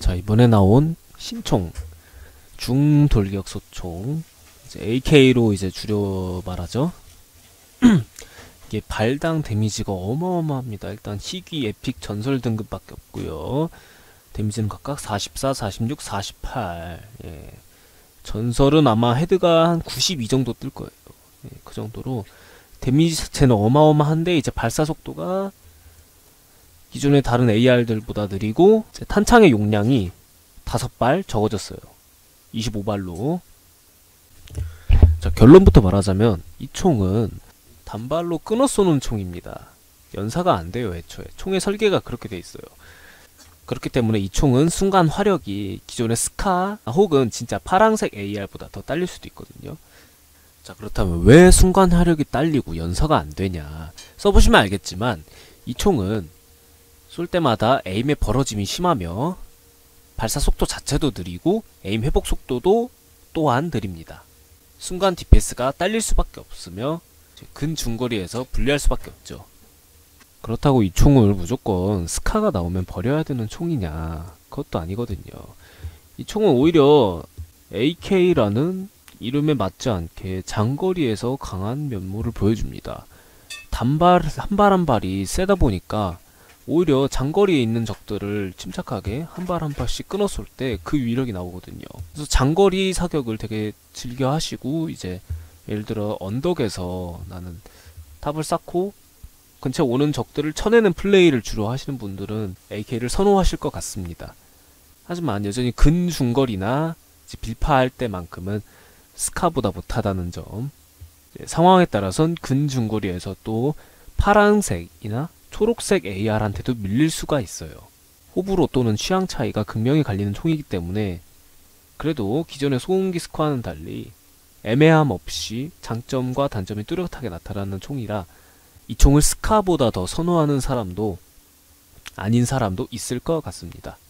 자, 이번에 나온 신총 중돌격 소총, 이제 AK로 이제 줄여 말하죠. 이게 발당 데미지가 어마어마합니다. 일단 희귀, 에픽, 전설 등급밖에 없고요. 데미지는 각각 44, 46, 48. 예. 전설은 아마 헤드가 한 92 정도 뜰 거예요. 예, 그 정도로 데미지 자체는 어마어마한데, 이제 발사 속도가 기존의 다른 AR들보다 느리고, 이제 탄창의 용량이 5발 적어졌어요. 25발로. 자, 결론부터 말하자면 이 총은 단발로 끊어 쏘는 총입니다. 연사가 안 돼요, 애초에. 총의 설계가 그렇게 돼 있어요. 그렇기 때문에 이 총은 순간 화력이 기존의 스카 혹은 진짜 파랑색 AR보다 더 딸릴 수도 있거든요. 자, 그렇다면 왜 순간 화력이 딸리고 연사가 안 되냐? 써보시면 알겠지만 이 총은 쏠 때마다 에임의 벌어짐이 심하며 발사 속도 자체도 느리고 에임 회복 속도도 또한 느립니다. 순간 DPS가 딸릴 수밖에 없으며 근중거리에서 불리할 수밖에 없죠. 그렇다고 이 총을 무조건 스카가 나오면 버려야 되는 총이냐? 그것도 아니거든요. 이 총은 오히려 AK라는 이름에 맞지 않게 장거리에서 강한 면모를 보여줍니다. 단발 한 발 한 발이 세다 보니까 오히려 장거리에 있는 적들을 침착하게 한 발 한 발씩 끊어 쏠 때 그 위력이 나오거든요. 그래서 장거리 사격을 되게 즐겨 하시고, 이제 예를 들어 언덕에서 나는 탑을 쌓고 근처에 오는 적들을 쳐내는 플레이를 주로 하시는 분들은 AK를 선호하실 것 같습니다. 하지만 여전히 근중거리나 빌파할 때만큼은 스카보다 못하다는 점. 상황에 따라선 근중거리에서 또 파란색이나 초록색 AR한테도 밀릴 수가 있어요. 호불호 또는 취향 차이가 극명히 갈리는 총이기 때문에 그래도 기존의 소음기 스쿼와는 달리 애매함 없이 장점과 단점이 뚜렷하게 나타나는 총이라 이 총을 스카보다 더 선호하는 사람도 아닌 사람도 있을 것 같습니다.